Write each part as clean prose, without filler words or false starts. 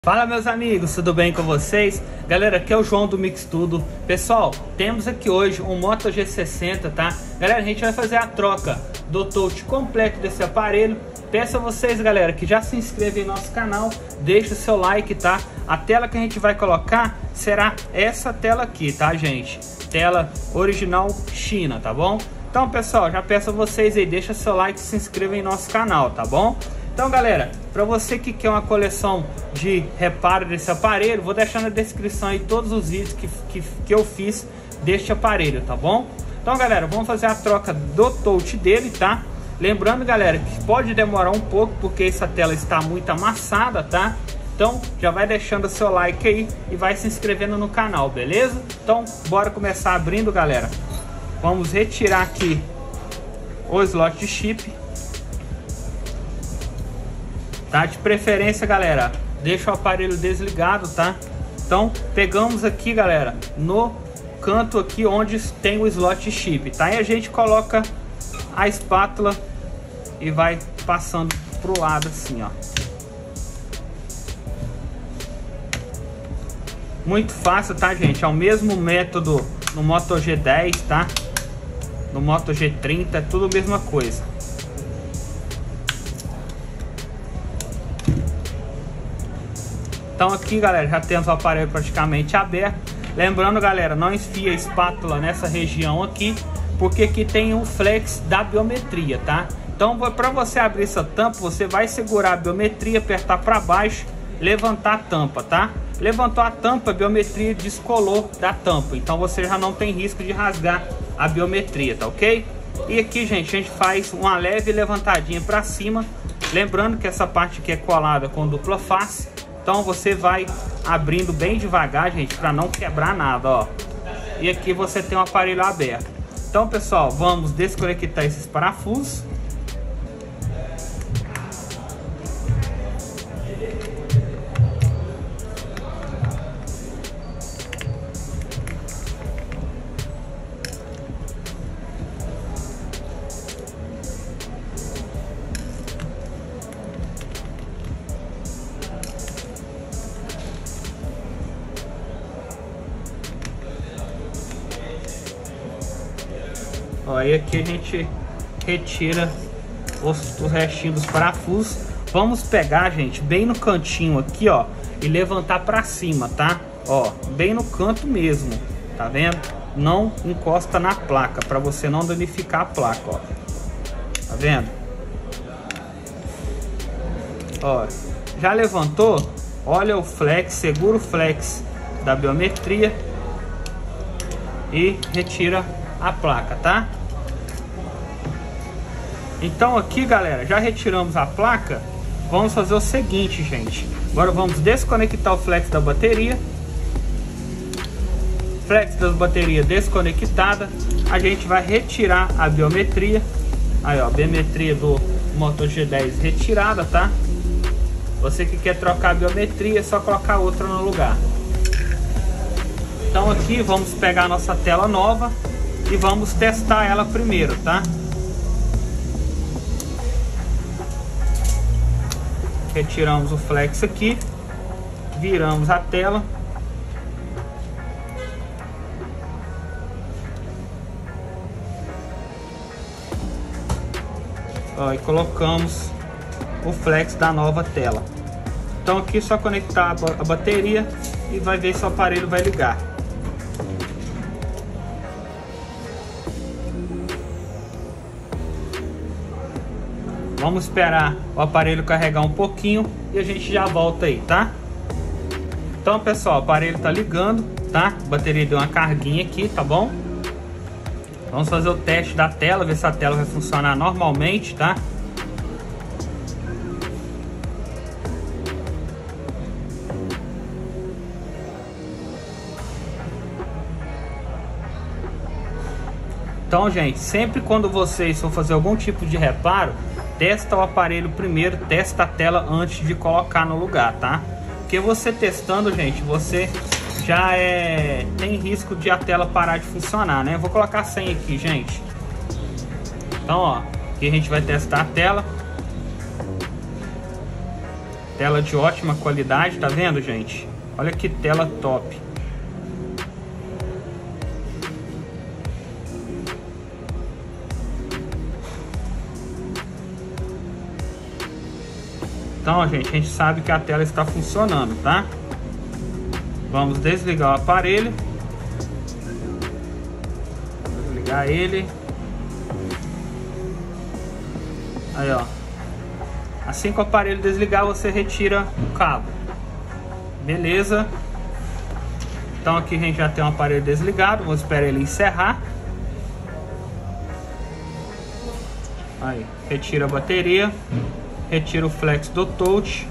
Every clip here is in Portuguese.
Fala meus amigos, tudo bem com vocês? Galera, aqui é o João do Mixtudo. Pessoal, temos aqui hoje um Moto G60, tá? Galera, a gente vai fazer a troca do touch completo desse aparelho. Peço a vocês, galera, que já se inscrevam em nosso canal, deixe o seu like, tá? A tela que a gente vai colocar será essa tela aqui, tá, gente? Tela original China, tá bom? Então, pessoal, já peço a vocês aí, deixa seu like e se inscreva em nosso canal, tá bom? Então, galera, para você que quer uma coleção de reparo desse aparelho, vou deixar na descrição aí todos os vídeos que eu fiz deste aparelho, tá bom? Então, galera, vamos fazer a troca do touch dele, tá? Lembrando, galera, que pode demorar um pouco porque essa tela está muito amassada, tá? Então, já vai deixando o seu like aí e vai se inscrevendo no canal, beleza? Então, bora começar abrindo, galera. Vamos retirar aqui o slot de chip. Tá? De preferência, galera, deixa o aparelho desligado, tá? Então, pegamos aqui, galera, no canto aqui onde tem o slot chip, tá? E a gente coloca a espátula e vai passando pro lado assim, ó. Muito fácil, tá, gente? É o mesmo método no Moto G10, tá? No Moto G30, é tudo a mesma coisa. Então aqui, galera, já temos o aparelho praticamente aberto. Lembrando, galera, não enfia a espátula nessa região aqui, porque aqui tem o flex da biometria, tá? Então, para você abrir essa tampa, você vai segurar a biometria, apertar para baixo, levantar a tampa, tá? Levantou a tampa, a biometria descolou da tampa. Então você já não tem risco de rasgar a biometria, tá ok? E aqui, gente, a gente faz uma leve levantadinha para cima. Lembrando que essa parte aqui é colada com dupla face. Então você vai abrindo bem devagar, gente, para não quebrar nada, ó. E aqui você tem o aparelho aberto. Então, pessoal, vamos desconectar esses parafusos. Aí aqui a gente retira os restinhos dos parafusos. Vamos pegar, gente, bem no cantinho aqui, ó, e levantar para cima, tá? Ó, bem no canto mesmo, tá vendo? Não encosta na placa, para você não danificar a placa, ó. Tá vendo? Ó, já levantou? Olha o flex, segura o flex da biometria e retira a placa, tá? Então aqui, galera, já retiramos a placa. Vamos fazer o seguinte, gente. Agora vamos desconectar o flex da bateria. Flex da bateria desconectada. A gente vai retirar a biometria. Aí, ó, a biometria do Moto G10 retirada, tá? Você que quer trocar a biometria, é só colocar outra no lugar. Então aqui vamos pegar a nossa tela nova e vamos testar ela primeiro, tá? Retiramos o flex aqui, viramos a tela. Ó, e colocamos o flex da nova tela. Então aqui é só conectar a bateria e vai ver se o aparelho vai ligar. Vamos esperar o aparelho carregar um pouquinho e a gente já volta aí, tá? Então, pessoal, o aparelho tá ligando, tá? A bateria deu uma carguinha aqui, tá bom? Vamos fazer o teste da tela, ver se a tela vai funcionar normalmente, tá? Então, gente, sempre quando vocês for fazer algum tipo de reparo, testa o aparelho primeiro, testa a tela antes de colocar no lugar, tá? Porque você testando, gente, você já tem risco de a tela parar de funcionar, né? Eu vou colocar 100 aqui, gente. Então, ó, aqui a gente vai testar a tela. Tela de ótima qualidade, tá vendo, gente? Olha que tela top. Então, gente, a gente sabe que a tela está funcionando, tá? Vamos desligar o aparelho. Desligar ele. Aí, ó. Assim que o aparelho desligar, você retira o cabo. Beleza. Então aqui a gente já tem um aparelho desligado. Vou esperar ele encerrar. Aí, retira a bateria. Retira o flex do touch.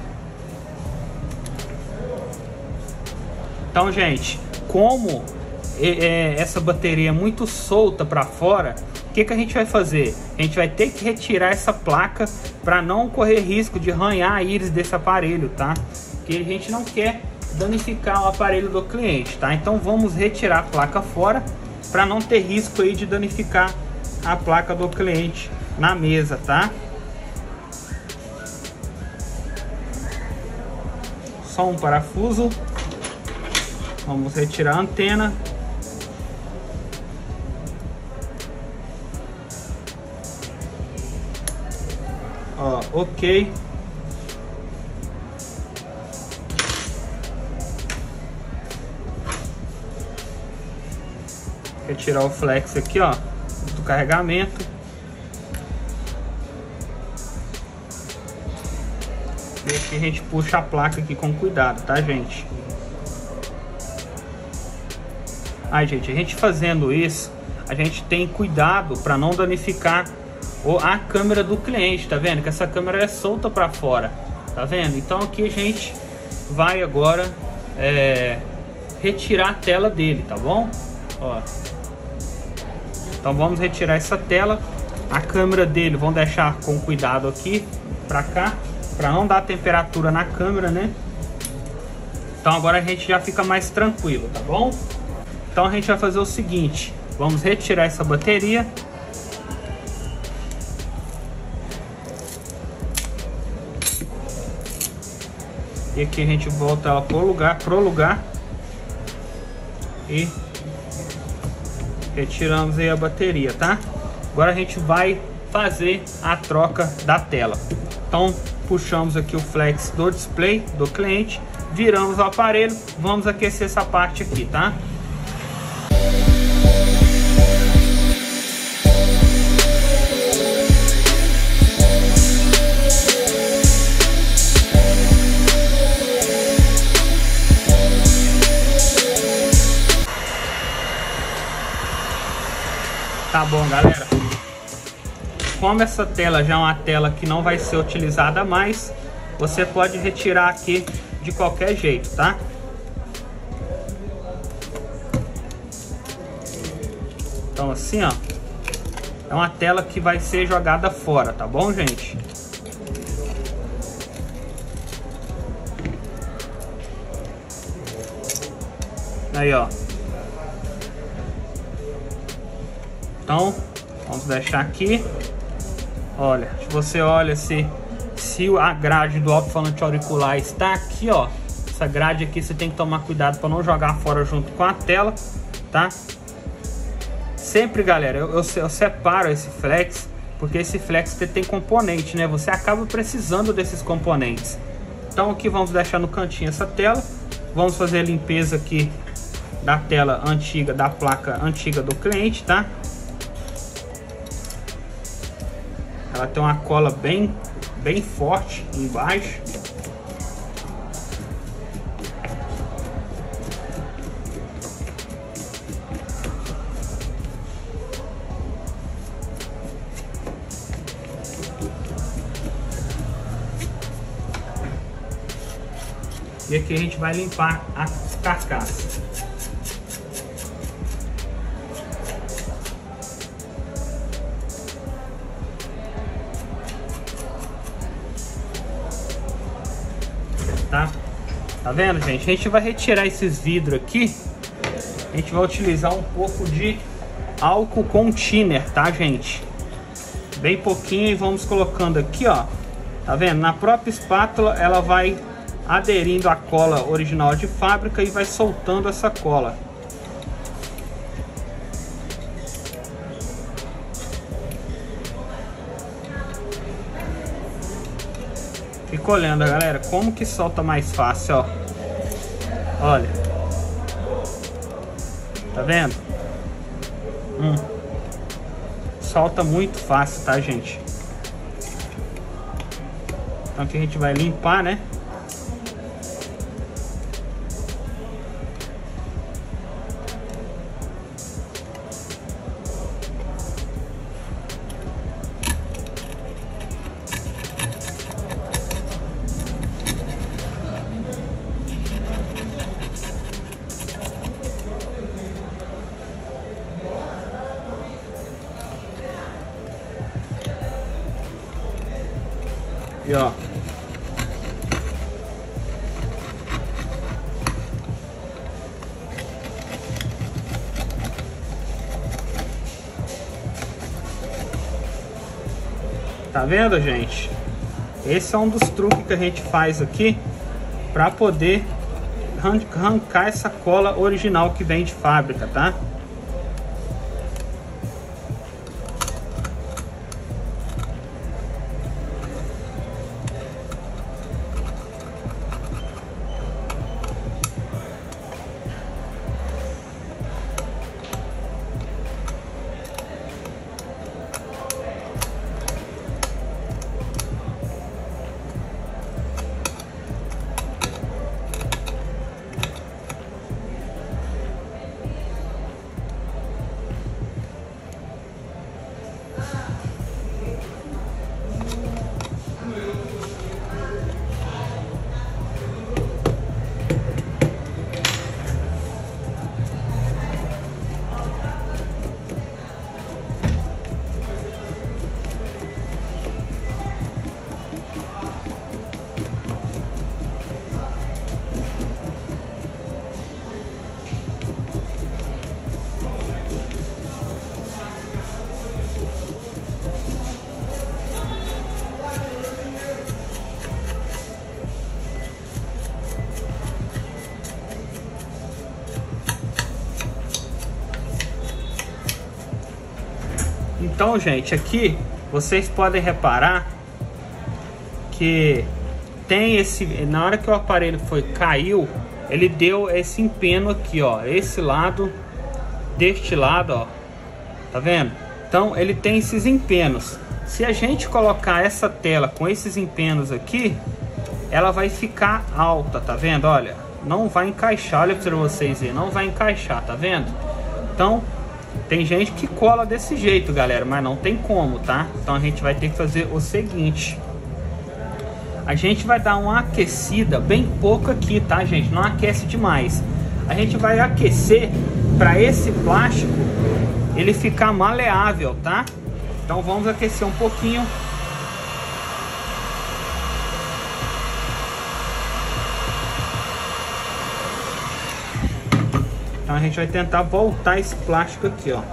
Então, gente, como essa bateria é muito solta para fora, o que a gente vai fazer? A gente vai ter que retirar essa placa para não correr risco de arranhar a íris desse aparelho, tá? Que a gente não quer danificar o aparelho do cliente, tá? Então vamos retirar a placa fora para não ter risco aí de danificar a placa do cliente na mesa, tá? Só um parafuso. Vamos retirar a antena. Ó, ok. Retirar o flex aqui, ó, do carregamento. E aqui a gente puxa a placa aqui com cuidado, tá, gente? Aí, gente, a gente fazendo isso, a gente tem cuidado para não danificar a câmera do cliente, tá vendo? Que essa câmera é solta para fora, tá vendo? Então aqui a gente vai agora retirar a tela dele, tá bom? Ó. Então vamos retirar essa tela. A câmera dele, vamos deixar com cuidado aqui para cá, para não dar temperatura na câmera, né? Então agora a gente já fica mais tranquilo, tá bom? Então a gente vai fazer o seguinte, vamos retirar essa bateria. E aqui a gente volta ela pro lugar e retiramos aí a bateria, tá? Agora a gente vai fazer a troca da tela. Então puxamos aqui o flex do display do cliente, viramos o aparelho, vamos aquecer essa parte aqui, tá? Tá bom, galera. Como essa tela já é uma tela que não vai ser utilizada mais, você pode retirar aqui de qualquer jeito, tá? Então assim, ó, é uma tela que vai ser jogada fora, tá bom, gente? Aí, ó. Então, vamos deixar aqui. Olha, se você olha se a grade do alto-falante auricular está aqui, ó. Essa grade aqui você tem que tomar cuidado para não jogar fora junto com a tela, tá? Sempre, galera, eu separo esse flex, porque esse flex tem componente, né? Você acaba precisando desses componentes. Então aqui vamos deixar no cantinho essa tela. Vamos fazer a limpeza aqui da tela antiga, da placa antiga do cliente, tá? Ela tem uma cola bem forte embaixo. E aqui a gente vai limpar a carcaça. Tá vendo, gente? A gente vai retirar esses vidros aqui. A gente vai utilizar um pouco de álcool com thinner, tá, gente? Bem pouquinho, e vamos colocando aqui, ó, Tá vendo? Na própria espátula ela vai aderindo à cola original de fábrica e vai soltando essa cola. Fica olhando, galera, como que solta mais fácil, ó. Olha. Tá vendo? Solta muito fácil, tá, gente? Então aqui a gente vai limpar, né? E ó, tá vendo, gente? Esse é um dos truques que a gente faz aqui para poder arrancar essa cola original que vem de fábrica, tá? Então, gente, aqui vocês podem reparar que tem esse, na hora que o aparelho caiu, ele deu esse empeno aqui, ó, esse lado, deste lado, ó, tá vendo? Então ele tem esses empenos. Se a gente colocar essa tela com esses empenos aqui, ela vai ficar alta, tá vendo? Olha, não vai encaixar, olha para vocês verem, não vai encaixar, tá vendo? Então tem gente que cola desse jeito, galera, mas não tem como, tá? Então a gente vai ter que fazer o seguinte: a gente vai dar uma aquecida bem pouco aqui, tá, gente? Não aquece demais. A gente vai aquecer para esse plástico ele ficar maleável, tá? Então vamos aquecer um pouquinho. Então a gente vai tentar voltar esse plástico aqui, ó.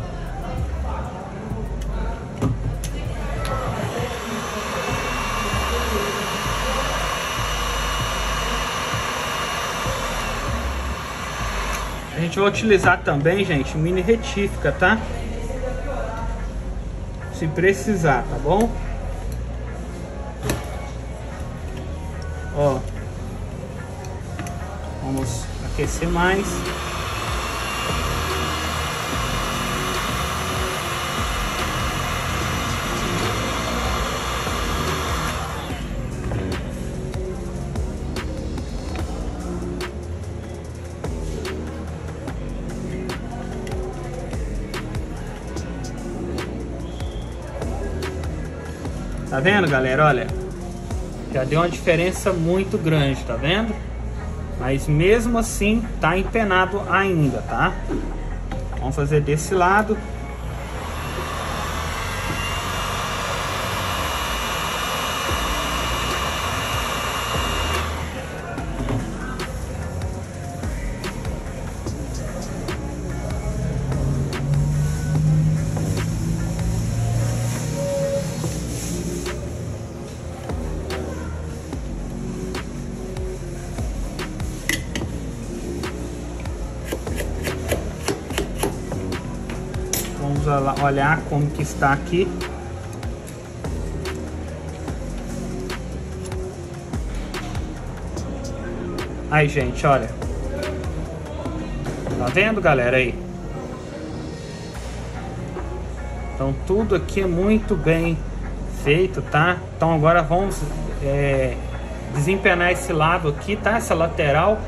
A gente vai utilizar também, gente, mini retífica, tá? Se precisar, tá bom? Ó, vamos aquecer mais. Tá vendo, galera? Olha, já deu uma diferença muito grande, tá vendo? Mas mesmo assim tá empenado ainda, tá? Vamos fazer desse lado. olhar como que está aqui. Aí, gente, olha. Tá vendo, galera, aí? Então tudo aqui é muito bem feito, tá? Então agora vamos desempenar esse lado aqui, tá? Essa lateral.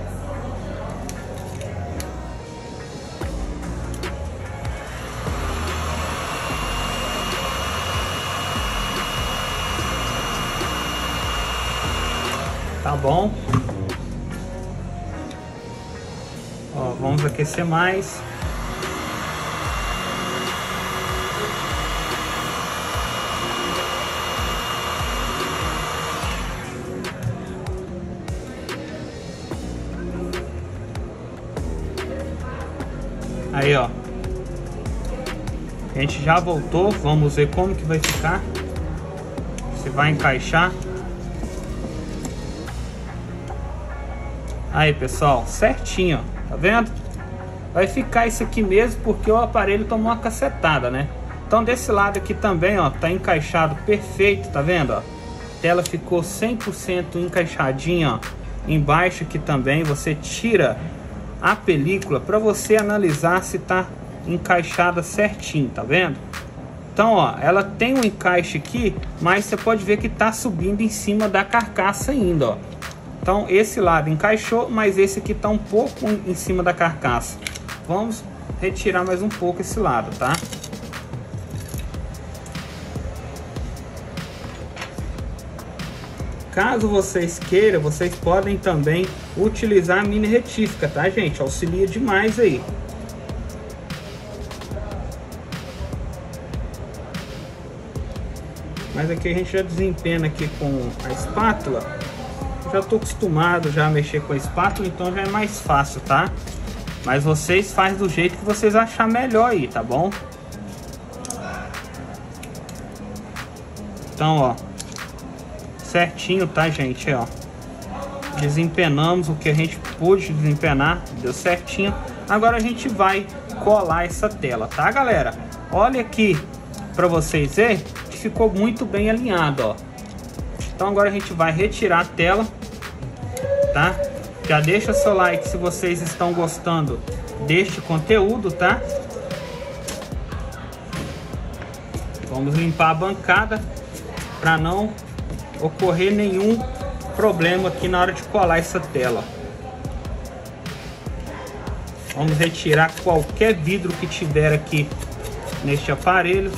Tá bom? Ó, vamos aquecer mais. Aí, ó. A gente já voltou. Vamos ver como que vai ficar. Se vai encaixar. Aí, pessoal, certinho, ó. Tá vendo? Vai ficar isso aqui mesmo porque o aparelho tomou uma cacetada, né? Então desse lado aqui também, ó, tá encaixado perfeito, tá vendo, ó? A tela ficou 100% encaixadinha, ó. Embaixo aqui também você tira a película para você analisar se tá encaixada certinho, tá vendo? Então, ó, ela tem um encaixe aqui, mas você pode ver que tá subindo em cima da carcaça ainda, ó. Então esse lado encaixou, mas esse aqui tá um pouco em cima da carcaça. Vamos retirar mais um pouco esse lado, tá? Caso vocês queiram, vocês podem também utilizar a mini retífica, tá, gente? Auxilia demais aí. Mas aqui a gente já desempena aqui com a espátula. Já estou acostumado já a mexer com a espátula, então já é mais fácil, tá? Mas vocês fazem do jeito que vocês achar melhor aí, tá bom? Então, ó, certinho, tá, gente? Ó, desempenamos o que a gente pôde desempenar, deu certinho. Agora a gente vai colar essa tela, tá, galera? Olha aqui para vocês verem que ficou muito bem alinhado, ó. Então agora a gente vai retirar a tela, tá? Já deixa seu like se vocês estão gostando deste conteúdo, tá? Vamos limpar a bancada para não ocorrer nenhum problema aqui na hora de colar essa tela. Vamos retirar qualquer vidro que tiver aqui neste aparelho.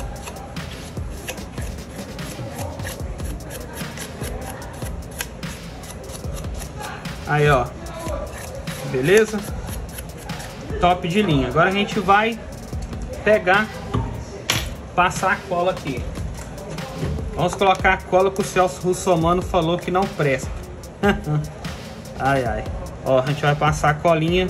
Aí, ó, beleza? Top de linha. Agora a gente vai pegar, passar a cola aqui. Vamos colocar a cola que o Celso Russomano falou que não presta. Ai, ai. Ó, a gente vai passar a colinha.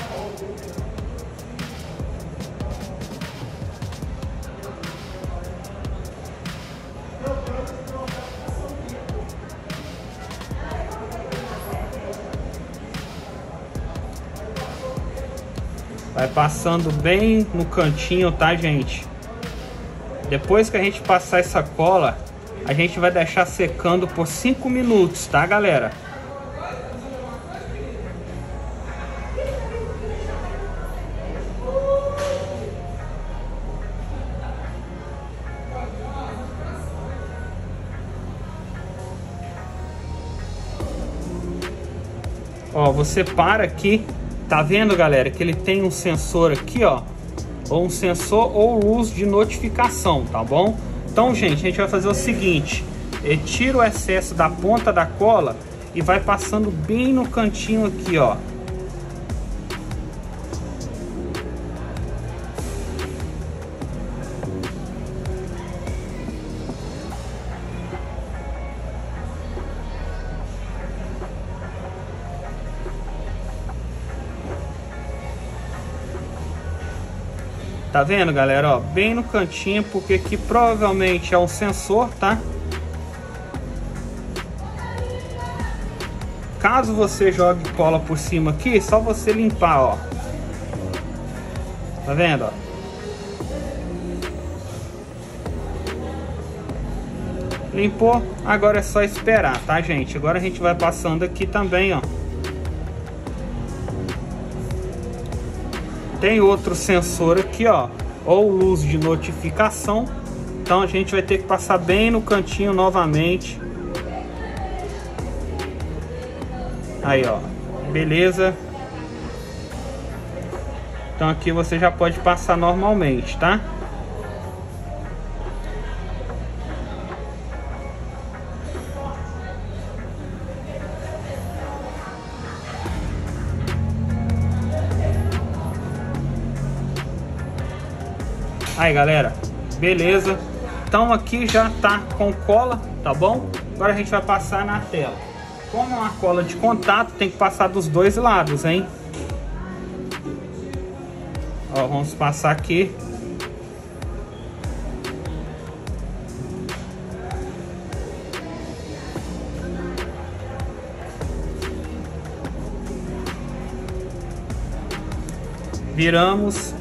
Vai passando bem no cantinho, tá, gente? Depois que a gente passar essa cola, a gente vai deixar secando por 5 minutos, tá, galera? Ó, você para aqui. Tá vendo, galera, que ele tem um sensor aqui, ó, ou um sensor ou luz de notificação, tá bom? Então, gente, a gente vai fazer o seguinte: tira o excesso da ponta da cola e vai passando bem no cantinho aqui, ó. Tá vendo, galera? Ó, bem no cantinho, porque aqui provavelmente é um sensor, tá? Caso você jogue cola por cima aqui, só você limpar, ó. Tá vendo, ó? Limpou, agora é só esperar, tá, gente? Agora a gente vai passando aqui também, ó. Tem outro sensor aqui, ó, ou luz de notificação. Então a gente vai ter que passar bem no cantinho novamente. Aí, ó, beleza. Então aqui você já pode passar normalmente, tá? Aí, galera, beleza. Então aqui já tá com cola, tá bom? Agora a gente vai passar na tela. Como é uma cola de contato, tem que passar dos dois lados, hein? Ó, vamos passar aqui. Viramos.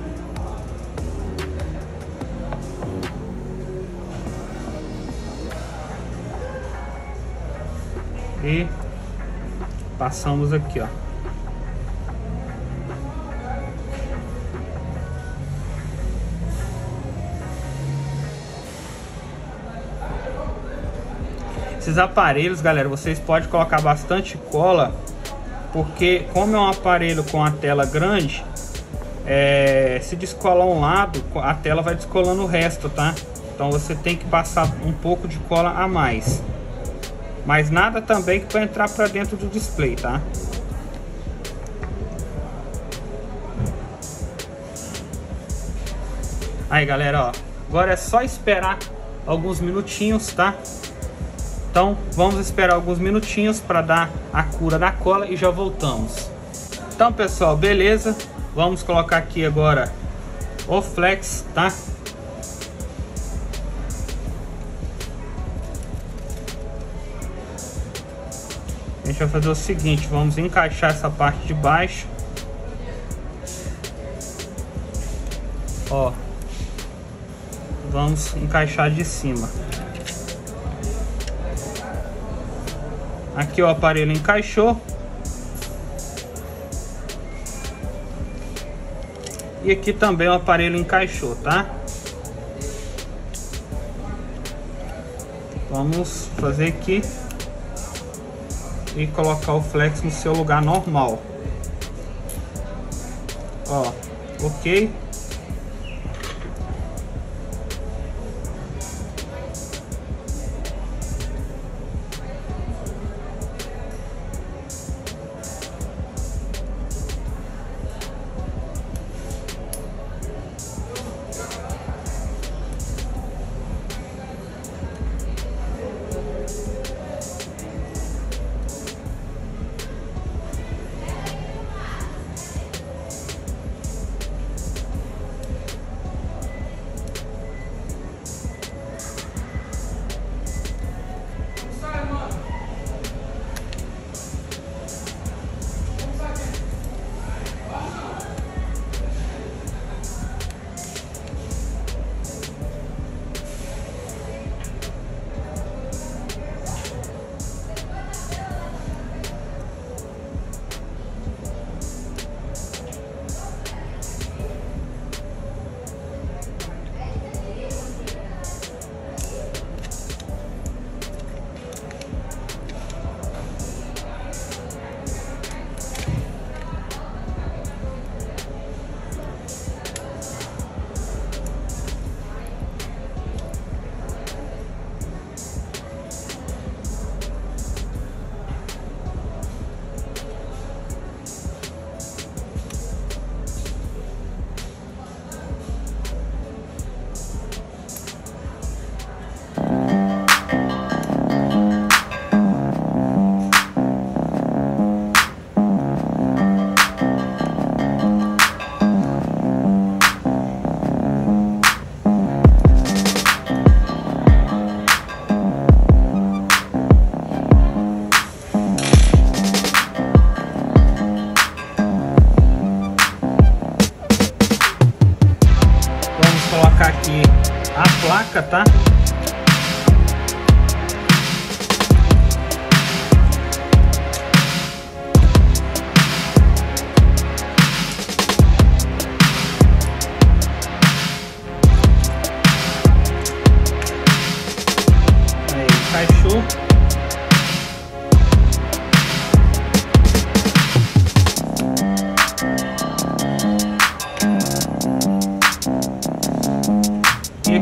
E passamos aqui, ó. Esses aparelhos, galera, vocês podem colocar bastante cola, porque como é um aparelho com a tela grande, se descolar um lado, a tela vai descolando o resto, tá? Então você tem que passar um pouco de cola a mais. Mas nada também que vai entrar para dentro do display, tá? Aí, galera, ó, agora é só esperar alguns minutinhos, tá? Então vamos esperar alguns minutinhos para dar a cura da cola e já voltamos. Então, pessoal, beleza? Vamos colocar aqui agora o flex, tá? A gente vai fazer o seguinte, vamos encaixar essa parte de baixo. Ó, vamos encaixar de cima. Aqui o aparelho encaixou. E aqui também o aparelho encaixou, tá? Vamos fazer aqui e colocar o flex no seu lugar normal. Ó, ok. Aqui a placa, tá?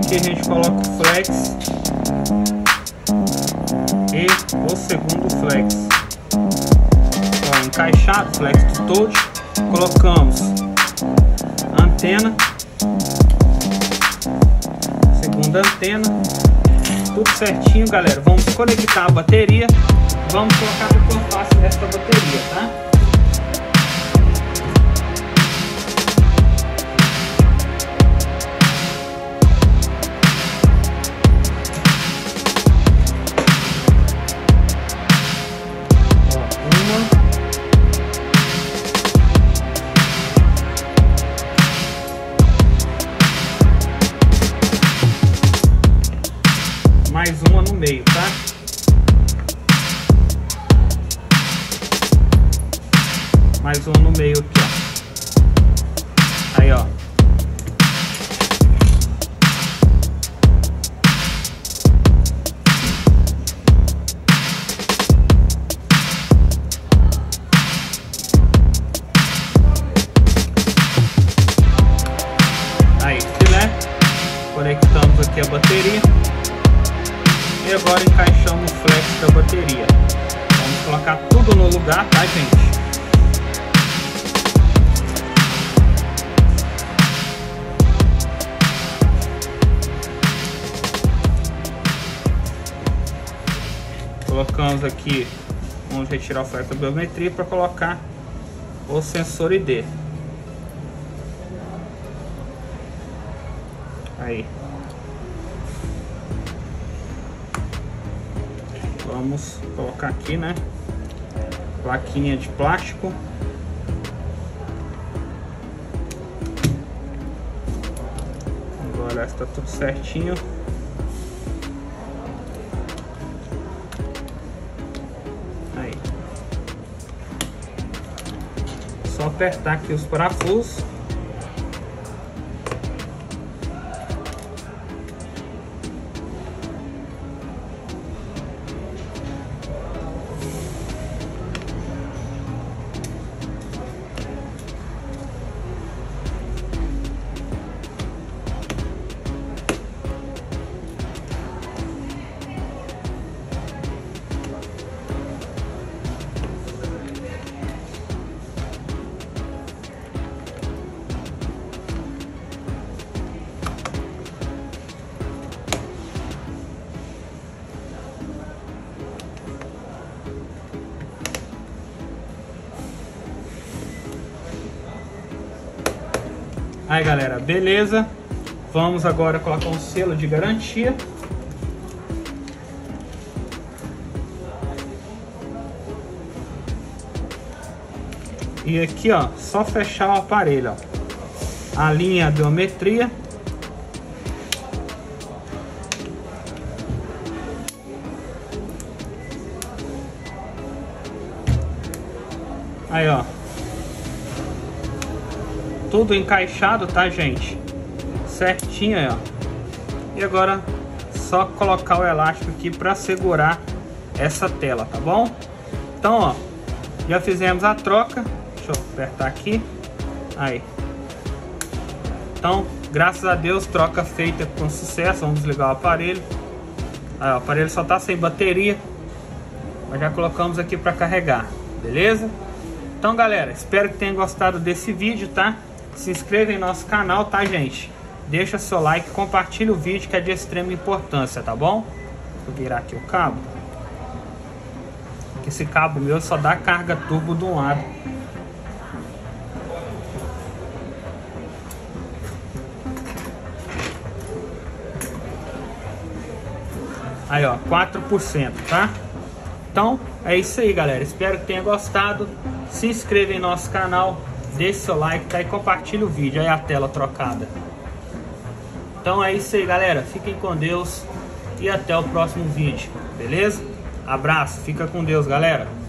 Aqui a gente coloca o flex e o segundo flex. Ó, encaixado, flex do touch. Colocamos a antena, segunda antena, tudo certinho, galera. Vamos conectar a bateria. Vamos colocar o que eu faço nessa bateria, tá? Mais uma no meio, tá? Mais uma no meio aqui, ó. Aí, ó. Aí, filé. Conectamos aqui a bateria. E agora encaixamos o flex da bateria. Vamos colocar tudo no lugar, tá, gente? Colocamos aqui, vamos retirar o flex da biometria para colocar o sensor ID. Aí. Vamos colocar aqui, né? Plaquinha de plástico. Agora está tudo certinho. Aí. Só apertar aqui os parafusos. Aí, galera, beleza? Vamos agora colocar um selo de garantia. E aqui, ó, só fechar o aparelho, ó. A linha biometria. Aí, ó. Tudo encaixado, tá, gente? Certinho aí, ó. E agora só colocar o elástico aqui para segurar essa tela, tá bom? Então, ó, já fizemos a troca. Deixa eu apertar aqui. Aí. Então, graças a Deus, troca feita com sucesso. Vamos desligar o aparelho. Aí, ó, o aparelho só tá sem bateria, mas já colocamos aqui para carregar, beleza? Então, galera, espero que tenham gostado desse vídeo, tá? Se inscreva em nosso canal, tá, gente? Deixa seu like, compartilha o vídeo, que é de extrema importância, tá bom? Vou virar aqui o cabo. Esse cabo meu só dá carga turbo de um lado. Aí, ó, 4%, tá? Então, é isso aí, galera. Espero que tenha gostado. Se inscreva em nosso canal, deixe seu like, tá? E compartilha o vídeo. Aí a tela trocada. Então é isso aí, galera. Fiquem com Deus e até o próximo vídeo, beleza? Abraço, fica com Deus, galera.